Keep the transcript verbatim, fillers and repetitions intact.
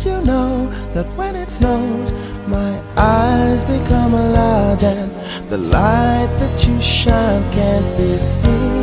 Did you know that when it snows, my eyes become large and the light that you shine can't be seen?